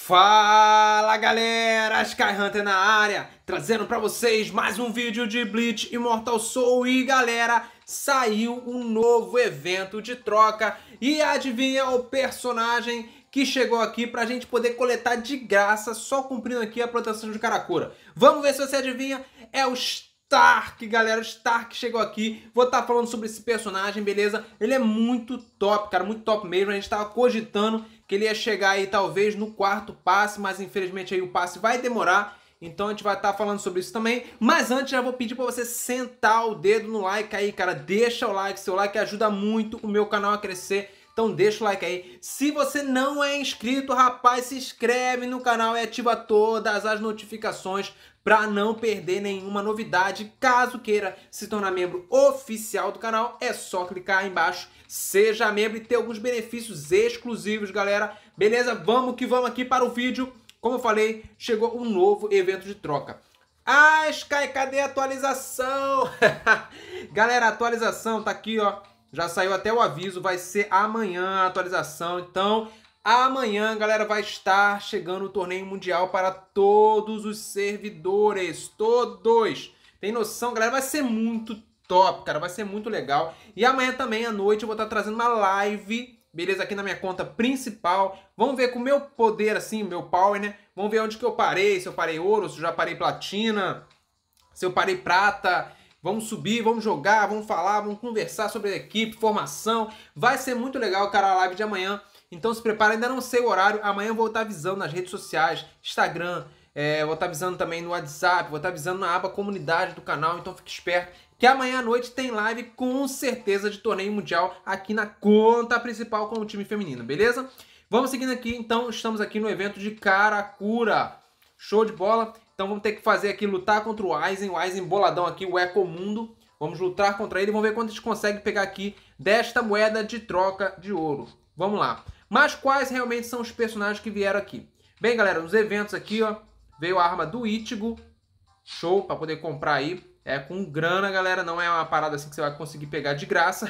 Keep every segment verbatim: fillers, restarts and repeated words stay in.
Fala galera, Skyhunter na área, trazendo pra vocês mais um vídeo de Bleach Immortal Soul. E galera, saiu um novo evento de troca e adivinha o personagem que chegou aqui pra gente poder coletar de graça, só cumprindo aqui a proteção de Karakura. Vamos ver se você adivinha, é o Stark, galera. O Stark chegou aqui, vou estar falando sobre esse personagem, beleza? Ele é muito top, cara, muito top mesmo. A gente tava cogitando que ele ia chegar aí talvez no quarto passe, mas infelizmente aí o passe vai demorar, então a gente vai estar falando sobre isso também. Mas antes já vou pedir para você sentar o dedo no like aí, cara, deixa o like, seu like ajuda muito o meu canal a crescer, então deixa o like aí. Se você não é inscrito, rapaz, se inscreve no canal e ativa todas as notificações para não perder nenhuma novidade. Caso queira se tornar membro oficial do canal, é só clicar aí embaixo, seja membro e ter alguns benefícios exclusivos, galera. Beleza? Vamos que vamos aqui para o vídeo. Como eu falei, chegou um novo evento de troca. Ah, Sky, cadê a atualização? Galera, a atualização tá aqui, ó. Já saiu até o aviso, vai ser amanhã a atualização. Então, amanhã, galera, vai estar chegando o torneio mundial para todos os servidores. Todos! Tem noção, galera? Vai ser muito top, cara. Vai ser muito legal. E amanhã também, à noite, eu vou estar trazendo uma live, beleza? Aqui na minha conta principal. Vamos ver com o meu poder, assim, meu power, né? Vamos ver onde que eu parei. Se eu parei ouro, se eu já parei platina, se eu parei prata. Vamos subir, vamos jogar, vamos falar, vamos conversar sobre a equipe, formação. Vai ser muito legal, cara, a live de amanhã. Então se prepara, ainda não sei o horário. Amanhã eu vou estar avisando nas redes sociais, Instagram, é, vou estar avisando também no WhatsApp, vou estar avisando na aba comunidade do canal. Então fique esperto que amanhã à noite tem live com certeza de torneio mundial aqui na conta principal com o time feminino, beleza? Vamos seguindo aqui, então estamos aqui no evento de Karakura. Show de bola. Então vamos ter que fazer aqui, lutar contra o Aizen, o Aizen boladão aqui, o Ecomundo. Vamos lutar contra ele e vamos ver quanto a gente consegue pegar aqui desta moeda de troca de ouro. Vamos lá. Mas quais realmente são os personagens que vieram aqui? Bem, galera, nos eventos aqui, ó, veio a arma do Ichigo. Show, para poder comprar aí. É com grana, galera, não é uma parada assim que você vai conseguir pegar de graça.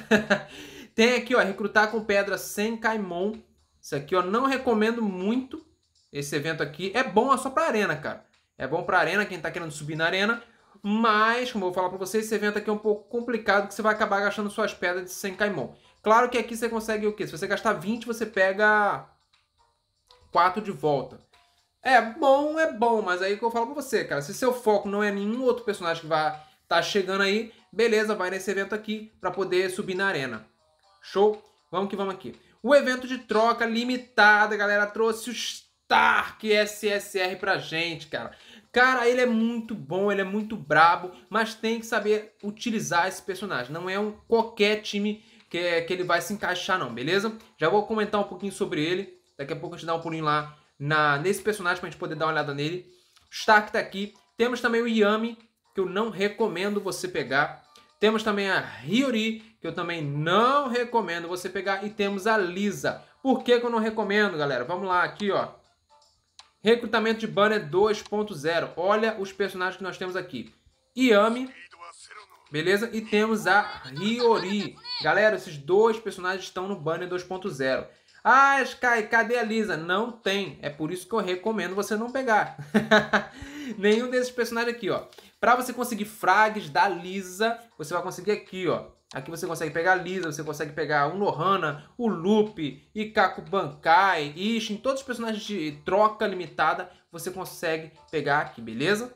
Tem aqui, ó, recrutar com pedra Senkaimon. Isso aqui, ó, não recomendo muito. Esse evento aqui é bom é só pra arena, cara. É bom pra arena, quem tá querendo subir na arena. Mas, como eu vou falar pra vocês, esse evento aqui é um pouco complicado, que você vai acabar gastando suas pedras de Senkaimon. Claro que aqui você consegue o quê? Se você gastar vinte, você pega quatro de volta. É bom, é bom, mas aí que eu falo pra você, cara. Se seu foco não é nenhum outro personagem que vai tá chegando aí, beleza, vai nesse evento aqui pra poder subir na arena. Show? Vamos que vamos aqui. O evento de troca limitada, galera, trouxe o Stark S S R pra gente, cara. Cara, ele é muito bom, ele é muito brabo, mas tem que saber utilizar esse personagem. Não é um qualquer time que, que ele vai se encaixar não, beleza? Já vou comentar um pouquinho sobre ele. Daqui a pouco a gente dá um pulinho lá na, nesse personagem pra gente poder dar uma olhada nele. O Stark tá aqui. Temos também o Yami, que eu não recomendo você pegar. Temos também a Hiyori, que eu também não recomendo você pegar. E temos a Lisa. Por que que eu não recomendo, galera? Vamos lá, aqui, ó. Recrutamento de banner dois ponto zero. Olha os personagens que nós temos aqui. Yami, beleza? E temos a Hiyori. Galera, esses dois personagens estão no banner dois ponto zero. Ah, Sky, cadê a Lisa? Não tem. É por isso que eu recomendo você não pegar. Nenhum desses personagens aqui, ó. Para você conseguir frags da Lisa, você vai conseguir aqui, ó. Aqui você consegue pegar a Lisa, você consegue pegar o Nohana, o Luffy, Ikkaku Bankai, Ishin, todos os personagens de troca limitada você consegue pegar aqui, beleza?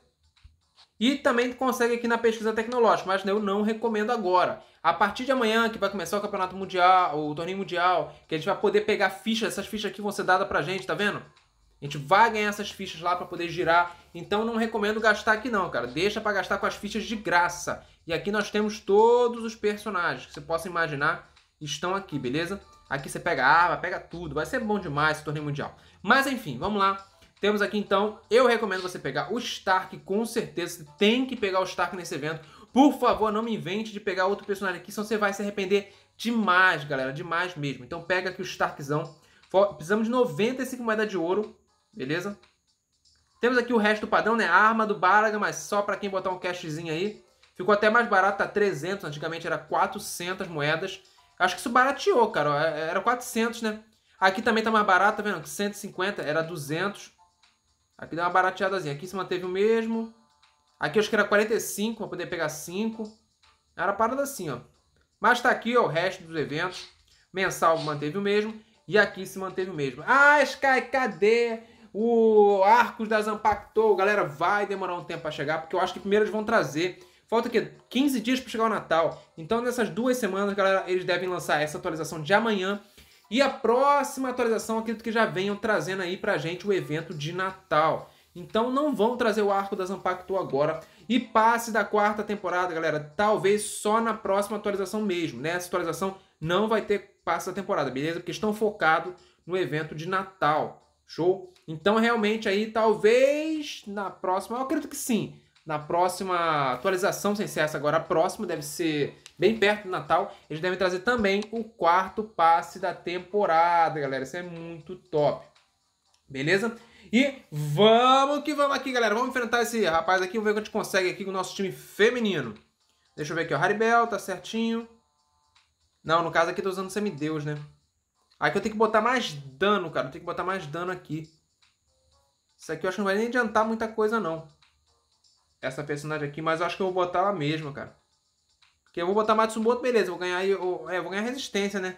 E também consegue aqui na pesquisa tecnológica, mas eu não recomendo agora. A partir de amanhã, que vai começar o campeonato mundial, o torneio mundial, que a gente vai poder pegar fichas, essas fichas aqui vão ser dadas pra gente, tá vendo? A gente vai ganhar essas fichas lá pra poder girar, então não recomendo gastar aqui não, cara. Deixa pra gastar com as fichas de graça. E aqui nós temos todos os personagens que você possa imaginar estão aqui, beleza? Aqui você pega arma, pega tudo, vai ser bom demais esse torneio mundial. Mas enfim, vamos lá. Temos aqui então, eu recomendo você pegar o Stark, com certeza. Você tem que pegar o Stark nesse evento. Por favor, não me invente de pegar outro personagem aqui, senão você vai se arrepender demais, galera, demais mesmo. Então pega aqui o Starkzão. Precisamos de noventa e cinco moedas de ouro, beleza? Temos aqui o resto do padrão, né? A arma do Baraga, mas só para quem botar um cashzinho aí. Ficou até mais barato, tá trezentos, antigamente era quatrocentas moedas. Acho que isso barateou, cara, era quatrocentos, né? Aqui também tá mais barato, tá vendo? cento e cinquenta, era duzentos. Aqui deu uma barateadazinha. Aqui se manteve o mesmo. Aqui eu acho que era quarenta e cinco para poder pegar cinco. Era parada assim, ó. Mas tá aqui, ó, o resto dos eventos. Mensal manteve o mesmo. E aqui se manteve o mesmo. Ah, Sky, cadê o Arcos da Zanpakuto? Galera, vai demorar um tempo para chegar, porque eu acho que primeiro eles vão trazer. Falta o quê? quinze dias para chegar o Natal. Então nessas duas semanas, galera, eles devem lançar essa atualização de amanhã. E a próxima atualização, acredito que já venham trazendo aí pra gente o evento de Natal. Então não vão trazer o arco da Zanpakuto agora. E passe da quarta temporada, galera, talvez só na próxima atualização mesmo. Nessa atualização não vai ter passe da temporada, beleza? Porque estão focados no evento de Natal. Show? Então realmente aí talvez na próxima, eu acredito que sim. Na próxima atualização, sem ser essa agora, a próxima deve ser bem perto do Natal. Eles devem trazer também o quarto passe da temporada, galera. Isso é muito top. Beleza? E vamos que vamos aqui, galera. Vamos enfrentar esse rapaz aqui. Vamos ver o que a gente consegue aqui com o nosso time feminino. Deixa eu ver aqui, ó. Haribel, tá certinho. Não, no caso aqui eu tô usando semideus, né? Aqui eu tenho que botar mais dano, cara. Eu tenho que botar mais dano aqui. Isso aqui eu acho que não vai nem adiantar muita coisa, não. Essa personagem aqui, mas eu acho que eu vou botar ela mesma, cara. Porque eu vou botar Matsumoto, beleza. Eu vou ganhar, eu, é, eu vou ganhar resistência, né?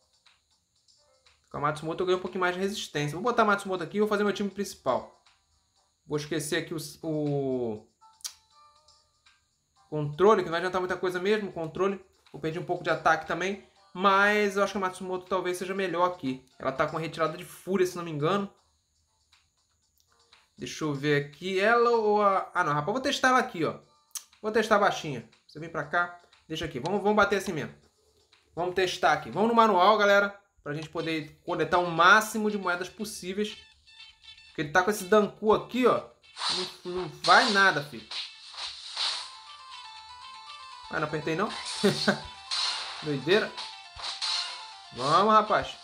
Com a Matsumoto eu ganho um pouquinho mais de resistência. Vou botar Matsumoto aqui e vou fazer meu time principal. Vou esquecer aqui o, o controle, que não vai adiantar muita coisa mesmo. Controle. Vou perder um pouco de ataque também. Mas eu acho que a Matsumoto talvez seja melhor aqui. Ela tá com retirada de fúria, se não me engano. Deixa eu ver aqui. Ela ou a... Ah, não, rapaz. Vou testar ela aqui, ó. Vou testar baixinha. Você vem pra cá. Deixa aqui. Vamos, vamos bater assim mesmo. Vamos testar aqui. Vamos no manual, galera. Pra gente poder coletar o máximo de moedas possíveis. Porque ele tá com esse Danku aqui, ó. Não, não vai nada, filho. Ah, não apertei, não? Doideira. Vamos, rapaz.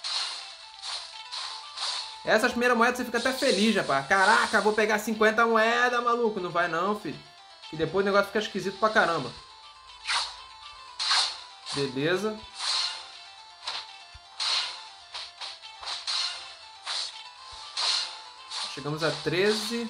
Essas primeiras moedas você fica até feliz, rapaz. Caraca, vou pegar cinquenta moedas, maluco. Não vai não, filho. E depois o negócio fica esquisito pra caramba. Beleza. Chegamos a treze.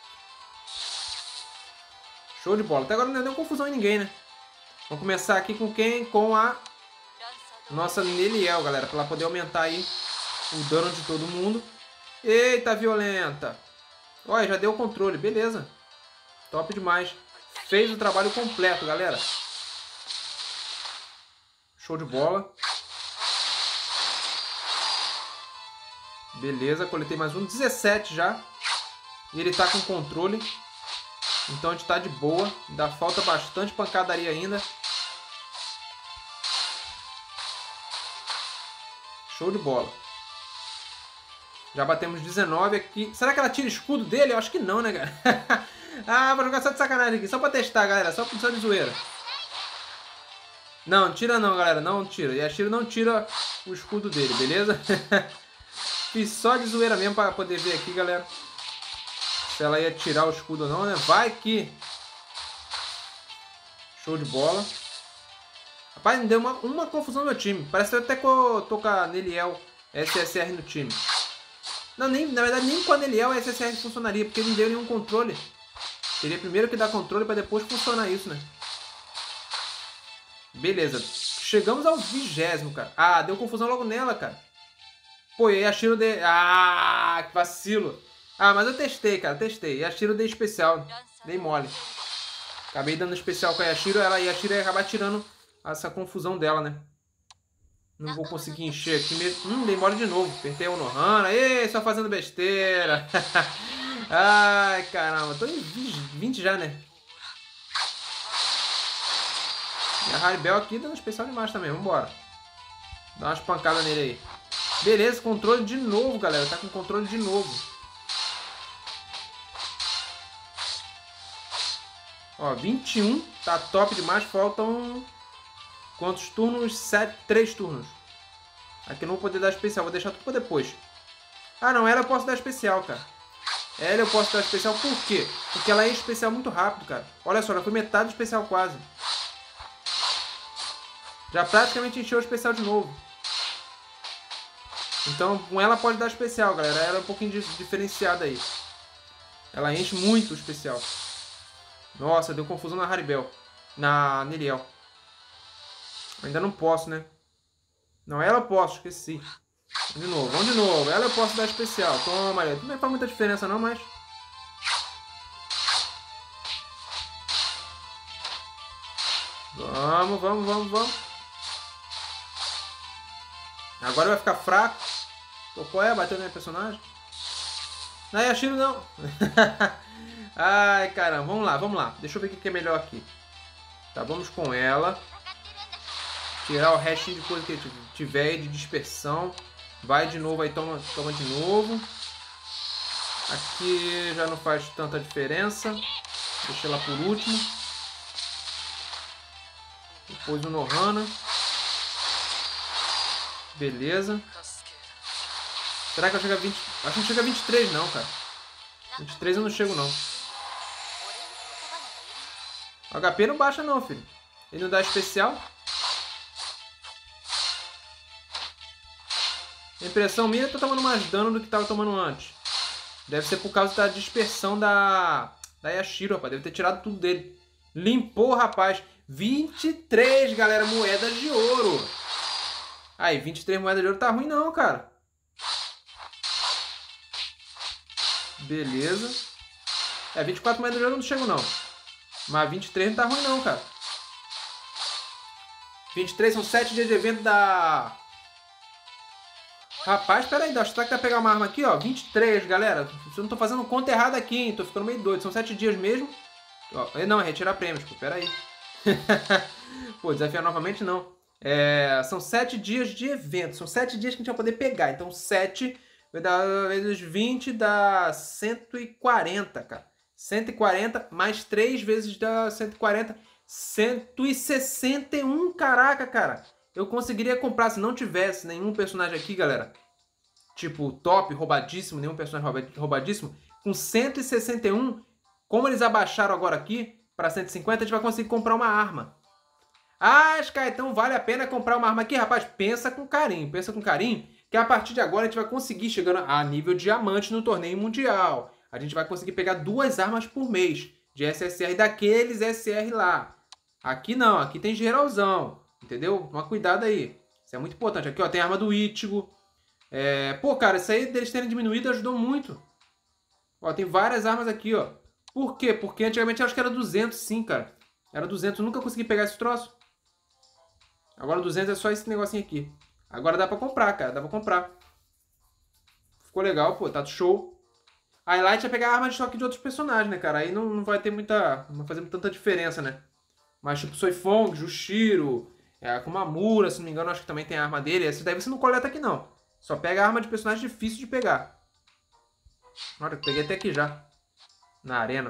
Show de bola. Até agora não deu confusão em ninguém, né? Vamos começar aqui com quem? Com a nossa Neliel, galera. Pra ela poder aumentar aí o dano de todo mundo. Eita, violenta. Olha, já deu o controle. Beleza. Top demais. Fez o trabalho completo, galera. Show de bola. Beleza, coletei mais um. dezessete já. E ele tá com controle. Então a gente tá de boa. Ainda falta bastante pancadaria ainda. Show de bola. Já batemos dezenove aqui. Será que ela tira escudo dele? Eu acho que não, né, cara? Ah, vou jogar só de sacanagem aqui. Só pra testar, galera. Só só de zoeira. Não, tira não, galera. Não tira. E a Shiro não tira o escudo dele, beleza? Fiz só de zoeira mesmo pra poder ver aqui, galera. Se ela ia tirar o escudo ou não, né? Vai que... Show de bola. Rapaz, me deu uma, uma confusão no meu time. Parece até que eu tô com a Neliel S S R no time. Não, nem, na verdade, nem com a Neliel a S S R funcionaria, porque não deu nenhum controle. Teria primeiro que dar controle para depois funcionar isso, né? Beleza. Chegamos ao vigésimo, cara. Ah, deu confusão logo nela, cara. Pô, e a Shiro de... Ah, que vacilo. Ah, mas eu testei, cara, testei. E a Shiro dei especial. Dei mole. Acabei dando especial com a Yashiro, ela e a Shiro ia acabar tirando essa confusão dela, né? Não vou conseguir encher aqui mesmo. Hum, dei mole de novo. Apertei o Nohana. Ei, só fazendo besteira. Ai, caramba. Tô em vinte já, né? E a Haribel aqui dando especial demais também. Vambora. Dá umas pancadas nele aí. Beleza, controle de novo, galera. Tá com controle de novo. Ó, vinte e um. Tá top demais. Faltam... Quantos turnos? Sete, três turnos. Aqui eu não vou poder dar especial. Vou deixar tudo pra depois. Ah, não. Ela eu posso dar especial, cara. Ela eu posso dar especial. Por quê? Porque ela é especial muito rápido, cara. Olha só, já foi metade do especial quase. Já praticamente encheu o especial de novo. Então com ela pode dar especial, galera. Ela é um pouquinho diferenciada aí. Ela enche muito o especial. Nossa, deu confusão na Haribel. Na Niriel. Ainda não posso, né? Não, ela eu posso, esqueci. De novo, vamos de novo. Ela eu posso dar especial. Toma, aí. Não faz muita diferença não, mas... Vamos, vamos, vamos, vamos. Agora vai ficar fraco. Pô, qual é? Bateu na minha personagem? Não, Yashiro não. Ai, caramba. Vamos lá, vamos lá. Deixa eu ver o que é melhor aqui. Tá, vamos com ela. Tirar o restinho de coisa que tiver aí de dispersão. Vai de novo aí, toma, toma de novo. Aqui já não faz tanta diferença. Deixa ela por último. Depois o Nohana. Beleza. Será que eu chego a vinte? Acho que não chega a vinte e três não, cara. vinte e três eu não chego não. O H P não baixa não, filho. Ele não dá especial. A impressão minha é que eu tô tomando mais dano do que tava tomando antes. Deve ser por causa da dispersão da, da Yashiro, rapaz. Deve ter tirado tudo dele. Limpou, rapaz. vinte e três, galera, moedas de ouro. Aí, vinte e três moedas de ouro tá ruim não, cara. Beleza. É, vinte e quatro moedas de ouro eu não chego não. Mas vinte e três não tá ruim não, cara. vinte e três são sete dias de evento da... Rapaz, peraí, será que dá pra pegar uma arma aqui, ó? vinte e três, galera. Eu não tô fazendo conta errada aqui, hein? Tô ficando meio doido. São sete dias mesmo. Ó, não, é retirar prêmios, pô. Peraí. Pô, desafiar novamente não. É, são sete dias de evento. São sete dias que a gente vai poder pegar. Então, sete vai dar vezes vinte, dá cento e quarenta, cara. cento e quarenta mais três vezes dá cento e quarenta. cento e sessenta e um, caraca, cara. Eu conseguiria comprar se não tivesse nenhum personagem aqui, galera. Tipo, top, roubadíssimo, nenhum personagem roubadíssimo. Com cento e sessenta e um, como eles abaixaram agora aqui para cento e cinquenta, a gente vai conseguir comprar uma arma. Ah, Sky, então vale a pena comprar uma arma aqui? Rapaz, pensa com carinho, pensa com carinho, que a partir de agora a gente vai conseguir, chegando a nível diamante no torneio mundial. A gente vai conseguir pegar duas armas por mês de S S R daqueles S R lá. Aqui não, aqui tem geralzão. Entendeu? Toma cuidado aí. Isso é muito importante. Aqui, ó, tem a arma do Ichigo. É... Pô, cara, isso aí deles terem diminuído ajudou muito. Ó, tem várias armas aqui, ó. Por quê? Porque antigamente eu acho que era duzentos, sim, cara. Era duzentos. Eu nunca consegui pegar esse troço. Agora duzentos é só esse negocinho aqui. Agora dá pra comprar, cara. Dá pra comprar. Ficou legal, pô. Tá show. A Highlight é pegar a arma de choque de outros personagens, né, cara? Aí não, não vai ter muita... Não vai fazer tanta diferença, né? Mas tipo Soifong, Jushiro... É, a Kumamura, se não me engano, acho que também tem a arma dele. Essa daí você não coleta aqui, não. Só pega a arma de personagem difícil de pegar. Olha, eu peguei até aqui já. Na arena.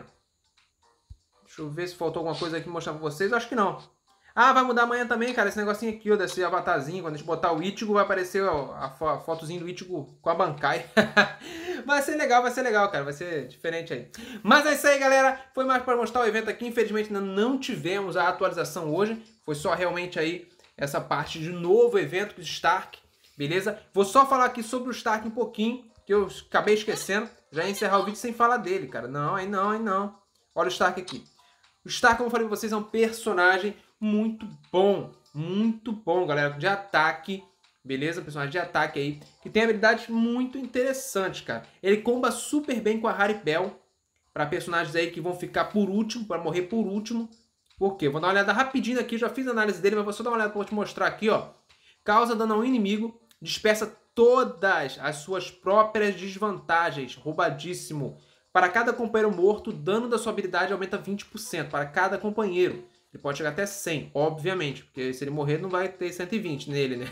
Deixa eu ver se faltou alguma coisa aqui mostrar pra vocês. Acho que não. Ah, vai mudar amanhã também, cara. Esse negocinho aqui, ó, desse avatarzinho. Quando a gente botar o Ichigo, vai aparecer ó, a, fo a fotozinha do Ichigo com a Bankai. Vai ser legal, vai ser legal, cara. Vai ser diferente aí. Mas é isso aí, galera. Foi mais para mostrar o evento aqui. Infelizmente, ainda não tivemos a atualização hoje. Foi só realmente aí essa parte de novo evento do Stark. Beleza? Vou só falar aqui sobre o Stark um pouquinho, que eu acabei esquecendo. Já ia encerrar o vídeo sem falar dele, cara. Não, aí não, aí não. Olha o Stark aqui. O Stark, como eu falei pra vocês, é um personagem muito bom. Muito bom, galera. De ataque. Beleza? Personagem de ataque aí. Que tem habilidades muito interessantes, cara. Ele comba super bem com a Haribel. Para personagens aí que vão ficar por último. Para morrer por último. Por quê? Vou dar uma olhada rapidinho aqui. Já fiz a análise dele, mas vou só dar uma olhada para te mostrar aqui, ó. Causa dano ao inimigo. Dispersa todas as suas próprias desvantagens. Roubadíssimo. Para cada companheiro morto, o dano da sua habilidade aumenta vinte por cento. Para cada companheiro. Ele pode chegar até cem, obviamente. Porque se ele morrer, não vai ter cento e vinte nele, né?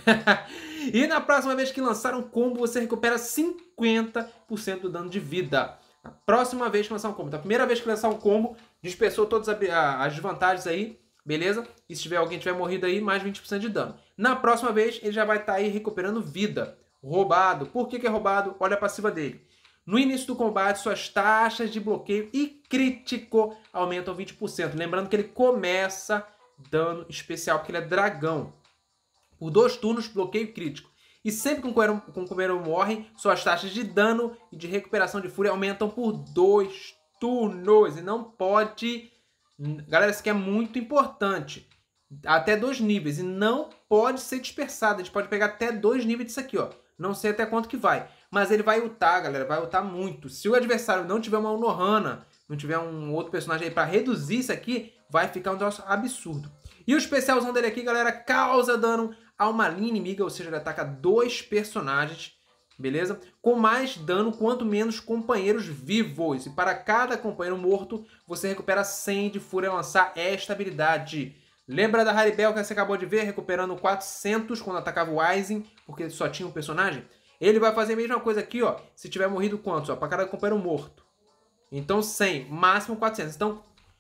E na próxima vez que lançar um combo, você recupera cinquenta por cento do dano de vida. Na próxima vez que lançar um combo. Então, a primeira vez que lançar um combo, dispersou todas as desvantagens aí. Beleza? E se tiver alguém tiver morrido aí, mais vinte por cento de dano. Na próxima vez, ele já vai estar aí recuperando vida. Roubado. Por que que é roubado? Olha a passiva dele. No início do combate, suas taxas de bloqueio e crítico aumentam vinte por cento. Lembrando que ele começa dano especial, porque ele é dragão. Por dois turnos, bloqueio crítico. E sempre que um companheiro, que um companheiro morre, suas taxas de dano e de recuperação de fúria aumentam por dois turnos. E não pode... Galera, isso aqui é muito importante. Até dois níveis. E não pode ser dispersado. A gente pode pegar até dois níveis disso aqui, ó. Não sei até quanto que vai. Mas ele vai ultar, galera. Vai ultar muito. Se o adversário não tiver uma Unohana, não tiver um outro personagem aí pra reduzir isso aqui, vai ficar um troço absurdo. E o especialzão dele aqui, galera, causa dano a uma linha inimiga, ou seja, ele ataca dois personagens, beleza? Com mais dano, quanto menos companheiros vivos. E para cada companheiro morto, você recupera cem de fúria ao lançar esta habilidade. Lembra da Haribel que você acabou de ver, recuperando quatrocentos quando atacava o Aizen, porque ele só tinha um personagem? Ele vai fazer a mesma coisa aqui, ó, se tiver morrido quantos? Ó, para cada companheiro morto. Então cem, máximo quatrocentos. Então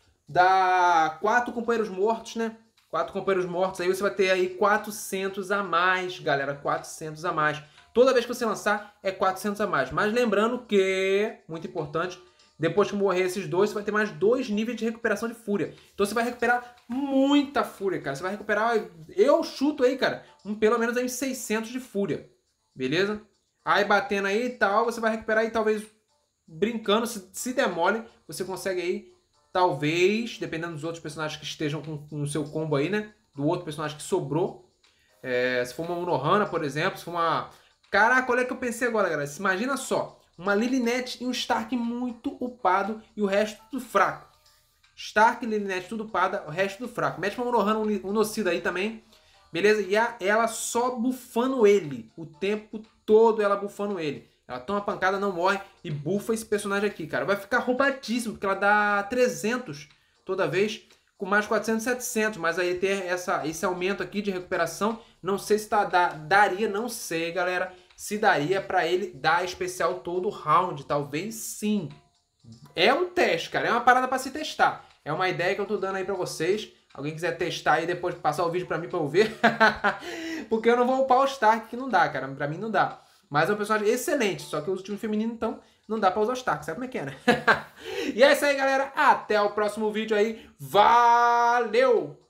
dá quatro companheiros mortos, né? quatro companheiros mortos, aí você vai ter aí quatrocentos a mais, galera, quatrocentos a mais. Toda vez que você lançar, é quatrocentos a mais. Mas lembrando que, muito importante, depois que morrer esses dois, você vai ter mais dois níveis de recuperação de fúria. Então você vai recuperar muita fúria, cara. Você vai recuperar, eu chuto aí, cara, um, pelo menos aí seiscentos de fúria. Beleza? Aí batendo aí e tal, você vai recuperar aí talvez brincando, se, se demole, você consegue aí talvez, dependendo dos outros personagens que estejam com, com o seu combo aí, né? Do outro personagem que sobrou. É, se for uma Unohana, por exemplo, se for uma... Caraca, olha o que eu pensei agora, galera. Imagina só, uma Lilineth e um Stark muito upado e o resto tudo fraco. Stark e Lilineth tudo upada, o resto tudo fraco. Mete uma Unohana, um Nocida aí também. Beleza? E a, ela só bufando ele. O tempo todo ela bufando ele. Ela toma pancada, não morre e bufa esse personagem aqui, cara. Vai ficar roubadíssimo, porque ela dá trezentos toda vez, com mais quatrocentos, setecentos. Mas aí ter essa, esse aumento aqui de recuperação, não sei se tá, dá, daria, não sei, galera, se daria pra ele dar especial todo round. Talvez sim. É um teste, cara. É uma parada pra se testar. É uma ideia que eu tô dando aí pra vocês. Alguém quiser testar aí, depois passar o vídeo pra mim pra eu ver. Porque eu não vou upar o Stark, que não dá, cara. Pra mim não dá. Mas é um personagem excelente, só que eu uso o time feminino, então não dá pra usar o Stark, sabe como é que é, né? E é isso aí, galera. Até o próximo vídeo aí. Valeu!